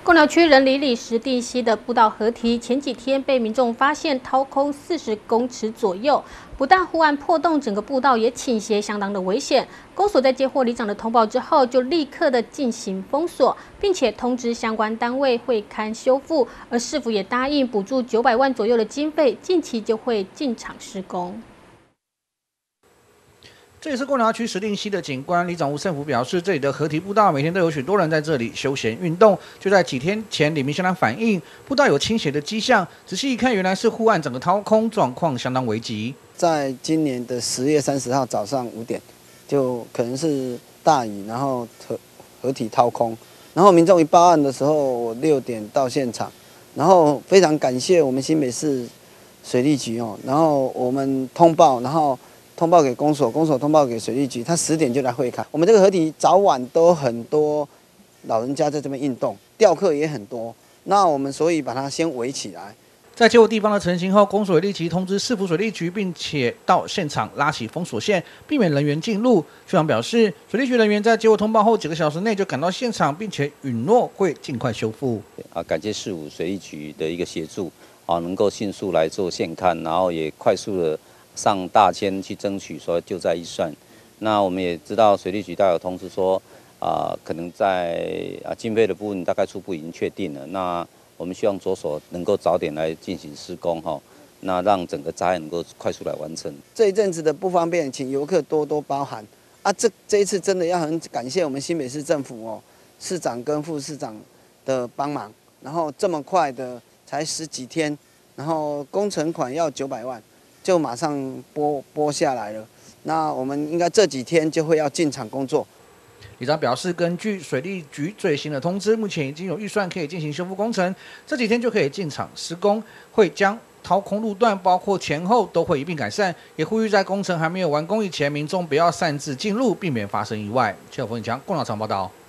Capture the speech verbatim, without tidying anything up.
贡寮区仁里里石碇溪的步道河堤，前几天被民众发现掏空四十公尺左右，不但护岸破洞，整个步道也倾斜，相当的危险。公所在接获里长的通报之后，就立刻的进行封锁，并且通知相关单位会勘修复，而市府也答应补助九百万左右的经费，近期就会进场施工。 这也是贡寮区石碇溪的景观。里长吴胜福表示，这里的河堤步道每天都有许多人在这里休闲运动。就在几天前，里民向他反映，步道有倾斜的迹象。仔细一看，原来是护岸整个掏空，状况相当危急。 在今年的十月三十号早上五点，就可能是大雨，然后河河堤掏空。然后民众一报案的时候，我六点到现场，然后非常感谢我们新北市水利局哦，然后我们通报，然后。 通报给公所，公所通报给水利局，他十点就来会勘。我们这个河堤早晚都很多老人家在这边运动，钓客也很多。那我们所以把它先围起来。 在接获地方的澄清后，公所立即通知市府水利局，并且到现场拉起封锁线，避免人员进入。区长表示，水利局人员在接获通报后几个小时内就赶到现场，并且允诺会尽快修复。 啊，感谢市府水利局的一个协助，啊，能够迅速来做现勘，然后也快速的。 上大签去争取说救灾预算，那我们也知道水利局大有通知说，啊、呃，可能在啊经费的部分大概初步已经确定了。那我们希望着手能够早点来进行施工哈，那让整个灾害能够快速来完成。 这一阵子的不方便，请游客多多包涵啊！这这一次真的要很感谢我们新北市政府哦，市长跟副市长的帮忙，然后这么快的才十几天，然后工程款要九百万。 就马上拨拨下来了，那我们应该这几天就会要进场工作。 里长表示，根据水利局最新的通知，目前已经有预算可以进行修复工程，这几天就可以进场施工，会将掏空路段，包括前后都会一并改善。也呼吁在工程还没有完工以前，民众不要擅自进入，避免发生意外。记者冯颖强，共同场报道。